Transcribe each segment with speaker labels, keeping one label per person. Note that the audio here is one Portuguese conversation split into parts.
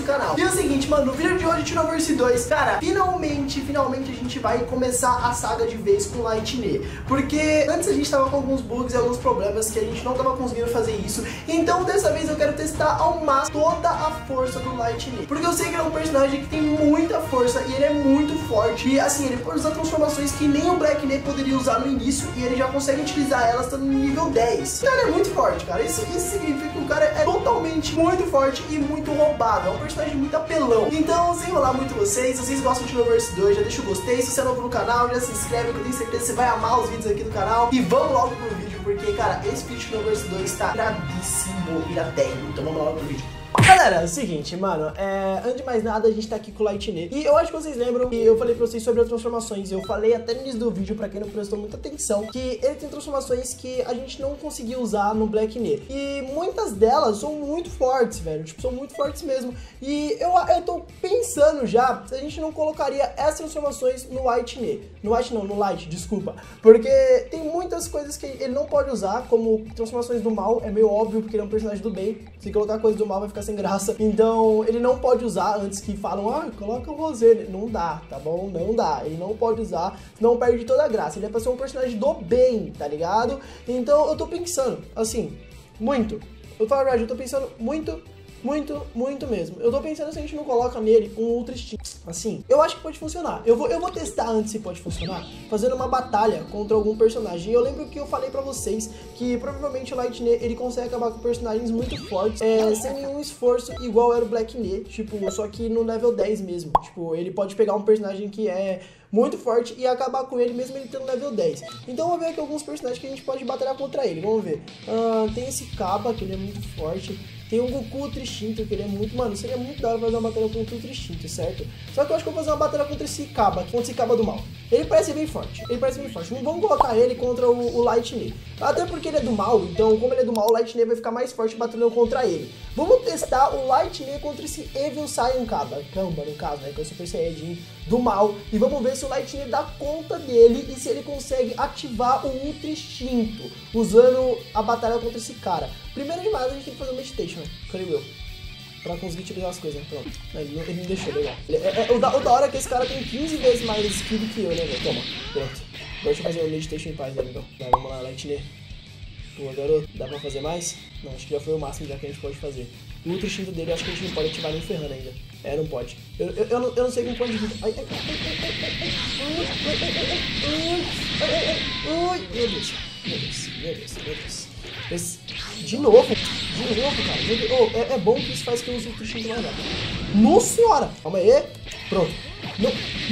Speaker 1: canal. E é o seguinte, mano, no vídeo de hoje, Xenoverse 2, cara, finalmente a gente vai começar a saga de vez com Lightning. Porque antes a gente tava com alguns bugs e alguns problemas que a gente não tava conseguindo fazer isso. Então dessa vez eu quero testar ao máximo toda a força do Lightning. Porque eu sei que ele é um personagem que tem muita força e ele é muito forte. E assim, ele pode usar transformações que nem o Black Knee poderia usar no início e ele já consegue utilizar elas estando no nível 10. Então ele é muito forte, cara. Isso significa que o cara é totalmente muito forte e muito roubado. É um personagem muito apelão. Então, sem enrolar muito vocês, se vocês gostam de Xenoverse 2, já deixa o gostei. Se você é novo no canal, já se inscreve, que eu tenho certeza que você vai amar os vídeos aqui do canal. E vamos logo pro vídeo, porque, cara, esse vídeo de Xenoverse 2 tá iradíssimo, iradério. Então vamos logo pro vídeo. Galera, é o seguinte, mano, antes de mais nada, a gente tá aqui com o Lightning. E eu acho que vocês lembram que eu falei pra vocês sobre as transformações. Eu falei até no início do vídeo, pra quem não prestou muita atenção, que ele tem transformações que a gente não conseguiu usar no Black Knee. E muitas delas são muito fortes, velho. Tipo, são muito fortes mesmo. E eu tô pensando já se a gente não colocaria essas transformações no White Knee. No White não, no Light, desculpa. Porque tem muitas coisas que ele não pode usar, como transformações do mal. É meio óbvio, porque ele é um personagem do bem. Se colocar coisa do mal vai ficar sem graça. Então ele não pode usar antes que falam, coloca o Rosé. Não dá, tá bom? Não dá. Ele não pode usar, senão perde toda a graça. Ele é pra ser um personagem do bem, tá ligado? Então eu tô pensando, assim, muito. Eu falo a verdade, eu tô pensando muito mesmo. Eu tô pensando se a gente não coloca nele um Ultra Instinto. Assim, eu acho que pode funcionar. Eu vou testar antes se pode funcionar, fazendo uma batalha contra algum personagem. E eu lembro que eu falei pra vocês que provavelmente o Lightning, ele consegue acabar com personagens muito fortes, sem nenhum esforço, igual era o Black Knee, tipo, só que no level 10 mesmo. Tipo, ele pode pegar um personagem que é muito forte e acabar com ele mesmo ele tendo level 10. Então vamos ver aqui alguns personagens que a gente pode batalhar contra ele. Vamos ver. Tem esse Kaba, que ele é muito forte. Tem o Goku Ultra Instinto, que ele é muito... Mano, seria muito da hora fazer uma batalha contra o Ultra Instinto, certo? Só que eu acho que eu vou fazer uma batalha contra esse Kaba, contra esse Kaba do mal. Ele parece bem forte, Não vamos colocar ele contra o Lightning. Até porque ele é do mal, então como ele é do mal, o Lightning vai ficar mais forte batalhando contra ele. Vamos testar o Lightning contra esse Evil Saiyan Kaba, no caso, né? Que é o Super Saiyajin do mal. E vamos ver se o Lightning dá conta dele e se ele consegue ativar o Ultra Instinto, usando a batalha contra esse cara. Primeiro de mais, a gente tem que fazer um meditation, né? Creio eu. Pra conseguir utilizar as coisas, pronto. Ele me deixou, legal. O da hora é que esse cara tem 15 vezes mais skill do que eu, né, velho? Toma, pronto. Deixa eu fazer um meditation em paz, né, amigão? Vai, vamos lá, Lightning. Pô, garoto, dá pra fazer mais? Não, acho que já foi o máximo já que a gente pode fazer. O Ultra Instinto dele, acho que a gente não pode ativar nem ferrando ainda. Não pode. Eu não sei como pode vir. Ai, meu Deus. De novo, cara. É bom que isso faz que eu use o Ultra Instinto mais rápido. Nossa senhora! Calma aí. Pronto. Não.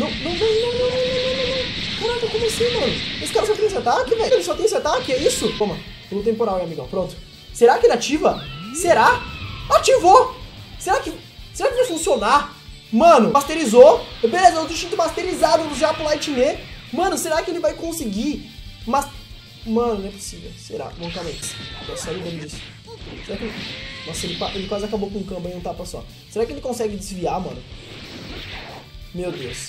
Speaker 1: Caraca, como assim, mano? Esse cara só tem esse ataque, velho? Ele só tem esse ataque, é isso? Toma, pulo temporal, hein, amigão. Pronto. Será que ele ativa? Será? Ativou! Será que vai funcionar? Mano, masterizou. Beleza, o instinto masterizado já pro Lightning. Mano, será que ele vai conseguir? Mano, não é possível. Será? Vamos calma aí. Eu só lembrando disso. Será que... Nossa, ele quase acabou com um combo em um tapa só. Será que ele consegue desviar, mano? Meu Deus,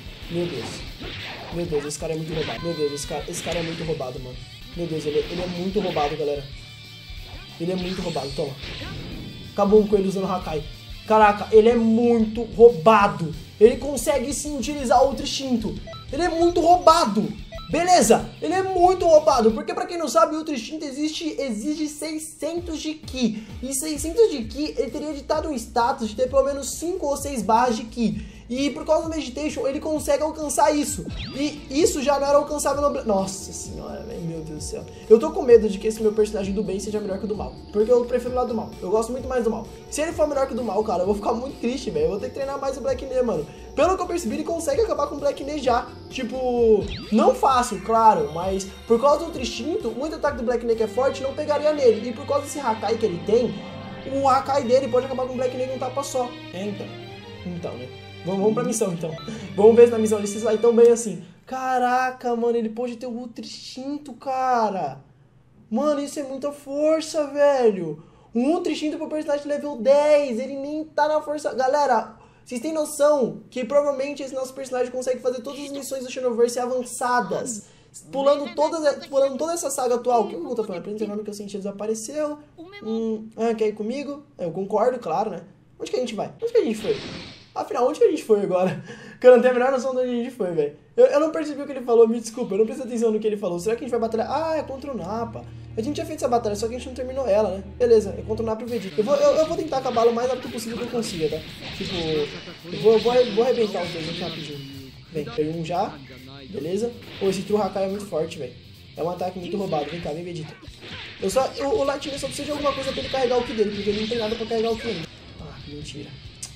Speaker 1: esse cara é muito roubado. Meu Deus, esse cara é muito roubado, mano. Meu Deus, ele é muito roubado, galera. Ele é muito roubado, toma. Acabou com ele usando o Hakai. Caraca, ele é muito roubado. Ele consegue sim utilizar o Ultra Instinto. Ele é muito roubado. Beleza, ele é muito roubado, porque pra quem não sabe, o Ultra Instinto exige 600 de Ki. E 600 de Ki, ele teria de estar no status de ter pelo menos 5 ou 6 barras de Ki. E por causa do Meditation, ele consegue alcançar isso. E isso já não era alcançável no... Nossa senhora, velho, meu Deus do céu. Eu tô com medo de que esse meu personagem do bem seja melhor que o do mal. Porque eu prefiro o lado do mal. Eu gosto muito mais do mal. Se ele for melhor que o do mal, cara, eu vou ficar muito triste, velho. Eu vou ter que treinar mais o Black Knee, mano. Pelo que eu percebi, ele consegue acabar com o Black Knee já. Tipo, não fácil, claro, mas por causa do Ultra Instinto, muito ataque do Black Knee que é forte não pegaria nele. E por causa desse Hakai que ele tem, o Hakai dele pode acabar com o Black Knee em um tapa só. Então, né? Vamos pra missão, então. Vamos ver se na missão ele se sai tão bem assim. Caraca, mano, ele pode ter o Ultra Instinto, cara. Mano, isso é muita força, velho. Um Ultra Instinto pro personagem level 10. Ele nem tá na força... Galera, vocês têm noção que provavelmente esse nosso personagem consegue fazer todas as missões do Xenoverse avançadas. Pulando toda essa saga atual. O que eu tô falando? Aprende o nome que eu senti desapareceu. Quer ir comigo? Eu concordo, claro, né? Onde que a gente vai? Onde que a gente foi? Afinal, onde que a gente foi agora? Que eu não tenho a menor noção de onde a gente foi, velho. Eu não percebi o que ele falou, me desculpa, eu não prestei atenção no que ele falou. Será que a gente vai batalhar? Ah, é contra o Napa. A gente tinha feito essa batalha, só que a gente não terminou ela, né? Beleza, é contra o Napa e o Vegeta. Eu vou tentar acabá-lo o mais rápido possível que eu consiga, tá? Tipo, eu vou arrebentar os dois aqui rapidinho. Vem, peguei um já. Beleza? Pô, esse True Hakai é muito forte, velho. É um ataque muito roubado. Vem cá, vem, Vegeta. O Lightning só precisa de alguma coisa pra ele carregar o Ki dele, porque ele não tem nada pra carregar o Ki ainda. Ah, mentira.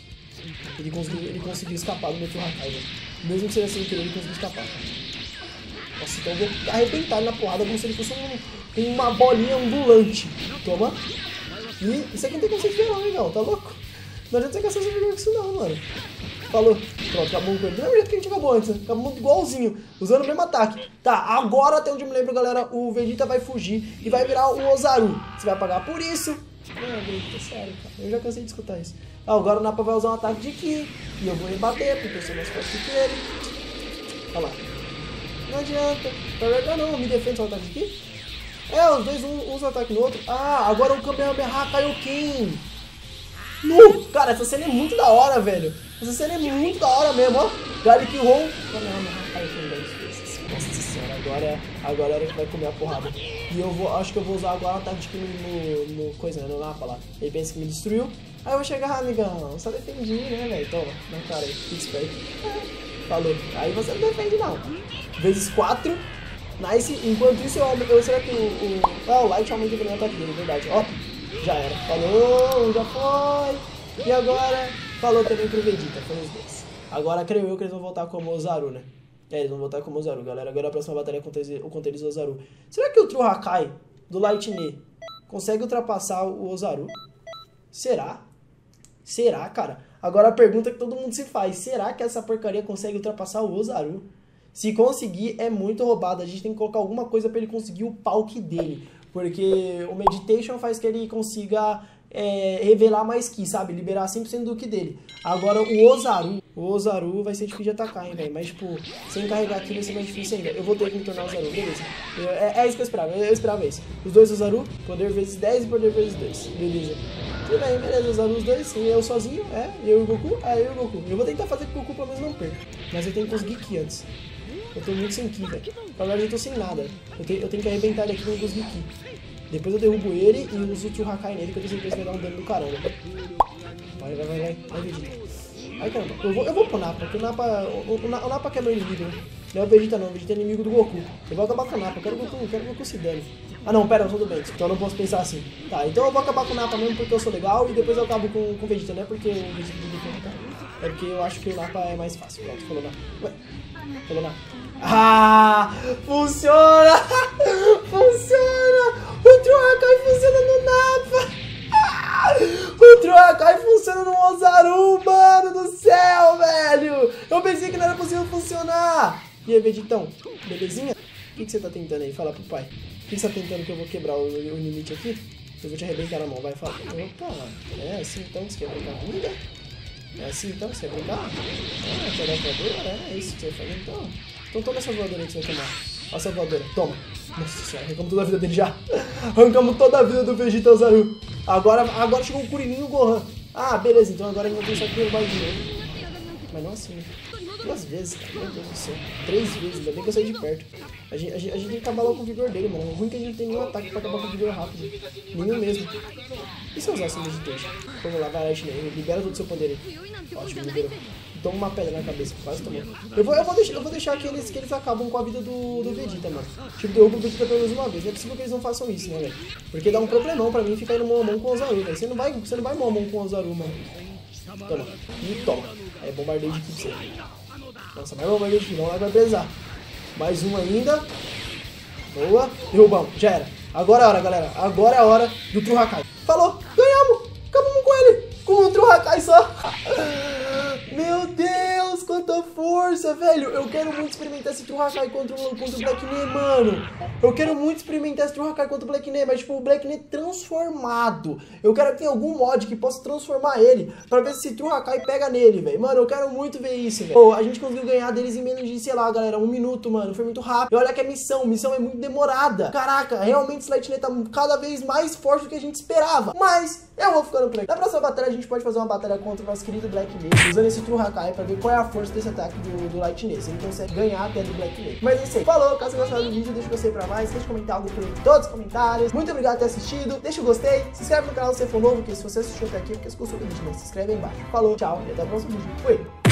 Speaker 1: Ele conseguiu escapar do meu True Hakai, velho. Mesmo que seja sem querer, ele conseguiu escapar. Nossa, então eu vou arrebentar ele na porrada como se ele fosse uma bolinha ambulante. Toma. E isso aqui não tem como ser fiel, não, legal. Tá louco? Não adianta você caçar esse jogo com isso não, mano. Falou. Pronto, acabou com ele. Do mesmo jeito que a gente acabou antes, né? Acabou igualzinho, usando o mesmo ataque. Tá, agora até onde eu me lembro, galera, o Vegeta vai fugir e vai virar o Ozaru. Você vai pagar por isso. Não, Vegeta, sério, cara. Eu já cansei de escutar isso. Ah, agora o Napa vai usar um ataque de Ki. E eu vou rebater, porque eu sou mais forte que ele. Olha lá. Não adianta. Não, me defende só o ataque de Ki. É, os dois usam um ataque no outro. Ah, agora o Kamehameha Kaioken. Cara, essa cena é muito da hora, velho. Essa cena é muito da hora mesmo, ó. Garlic Roll. Nossa senhora, agora é a hora que vai comer a porrada. E acho que eu vou usar agora o ataque de Ki no coisa, né, no Napa lá. Ele pensa que me destruiu. Aí eu vou chegar, amigão. Só defendi, né, velho? Toma, na cara aí, fica esperto. Falou. Aí você não defende, não. Vezes 4. Nice. Enquanto isso, será que o Light aumenta também o ataque dele, verdade. Ó, já era. Falou, já foi. E agora, falou também pro Vegeta, foram os dois. Agora, creio eu que eles vão voltar como Ozaru, né? É, eles vão voltar como Ozaru, galera. Agora a próxima batalha é contra eles, o Ozaru. Será que o True Hakai do Lightning consegue ultrapassar o Ozaru? Será? Será, cara? Agora a pergunta que todo mundo se faz. Será que essa porcaria consegue ultrapassar o Ozaru? Se conseguir, é muito roubado. A gente tem que colocar alguma coisa pra ele conseguir o Palk dele. Porque o Meditation faz que ele consiga revelar mais Ki, sabe? Liberar 100% do Ki dele. Agora o Ozaru vai ser difícil de atacar, hein, velho. Mas, tipo, sem carregar aqui vai ser mais difícil ainda. Eu vou ter que me tornar Ozaru, beleza. É isso que eu esperava. Eu esperava isso. Os dois Ozaru, poder vezes 10 e poder vezes 2. Beleza. Tudo bem, beleza. Ozaru os dois. E eu sozinho, eu e o Goku. Eu e o Goku. Eu vou tentar fazer com que o Goku pelo menos não perca. Mas eu tenho que conseguir Ki antes. Eu tô muito sem Ki, velho. Na verdade eu tô sem nada. Eu tenho que arrebentar ele aqui pra não conseguir Ki. Depois eu derrubo ele e uso o True Hakai nele, que eu tenho certeza que vai dar um dano do caramba. Vai, Vegeta. Ai, caramba. Eu vou pro Napa, porque o Napa quebra o inimigo, né? Não é o Vegeta não, o Vegeta é inimigo do Goku. Eu vou acabar com o Napa, eu quero que o Goku se dane. Ah não, pera, tudo bem, então eu não posso pensar assim. Tá, então eu vou acabar com o Napa mesmo porque eu sou legal e depois eu acabo com o Vegeta, não é porque o Vegeta do Goku tá. É porque eu acho que o Napa é mais fácil. Pronto, falou Napa. Ué, falou Napa. Ah, funciona! Funciona! O True Hakai funciona no Napa! O True Hakai funciona no Ozaru, mano do céu, velho! Eu pensei que não era possível funcionar! E aí, Vegetão, belezinha? O que você tá tentando aí? Fala pro pai. O que você tá tentando que eu vou quebrar o limite aqui? Eu vou te arrebentar na mão, vai, fala. Opa, é assim então que você quer brincar comigo? É assim então que você quer brincar? Ah, quer dar voadora? É isso que você vai fazer então? Então toma essa voadora aí que você vai tomar. Olha essa voadora, toma. Nossa senhora, arrancamos toda a vida dele já. Arrancamos toda a vida do Vegeta Ozaru. Agora chegou o Kuririn e o Gohan. Ah, beleza, então agora a gente vai ter só que derrubar de novo. Mas não assim, 2 vezes, cara, meu Deus do céu. 3 vezes, ainda bem que eu saí de perto. A gente tem que acabar logo com o vigor dele, mano. O ruim é que a gente não tem nenhum ataque pra acabar com o vigor rápido. Nenhum mesmo. E se eu usasse o Meditation? Vamos lá, vai, Lightning, libera todo o seu poder aí. Ótimo, liberou. Toma uma pedra na cabeça, quase tomou. Eu vou deixar que eles acabam com a vida do Vegeta, mano. Tipo, derruba o Vegeta pelo menos uma vez. Não é possível que eles não façam isso, né, velho? Porque dá um problemão pra mim ficar indo mão a mão com o Ozaru, velho. Você não vai mão a mão com o Ozaru, mano. Toma. E toma. Aí, bombardeio de Ki pra você. Nossa, mais bombardeio de Ki, não vai pesar. Mais um ainda. Boa. Derrubamos. Já era. Agora é a hora, galera. Agora é a hora do True Hakai. Falou. Ganhamos. Acabamos com ele. Com o True Hakai só. Meu Deus, quanta força. força, velho. Eu quero muito experimentar esse True Hakai contra o Black Knee, mano. Eu quero muito experimentar esse True Hakai contra o Black Knee, mas tipo, o Black Knee transformado. Eu quero que tenha algum mod que possa transformar ele pra ver se esse True Hakai pega nele, velho. Mano, eu quero muito ver isso, velho. Pô, a gente conseguiu ganhar deles em menos de, sei lá, galera, 1 minuto, mano. Foi muito rápido. E olha que a missão é muito demorada. Caraca, realmente esse Lightning tá cada vez mais forte do que a gente esperava. Mas eu vou ficando por aqui. Na próxima batalha a gente pode fazer uma batalha contra o nosso querido Black Knee, usando esse True Hakai pra ver qual é a força desse ataque do Lightning. Se ele consegue ganhar até do Black Knee. Mas é isso aí. Falou, caso você gostou do vídeo, deixa o gostei pra mais, deixa comentar algo por aí em todos os comentários. Muito obrigado por ter assistido. Deixa o gostei, se inscreve no canal se for novo, porque se você assistiu até aqui, porque você gostou do vídeo, né? Se inscreve aí embaixo. Falou, tchau e até o próximo vídeo. Fui!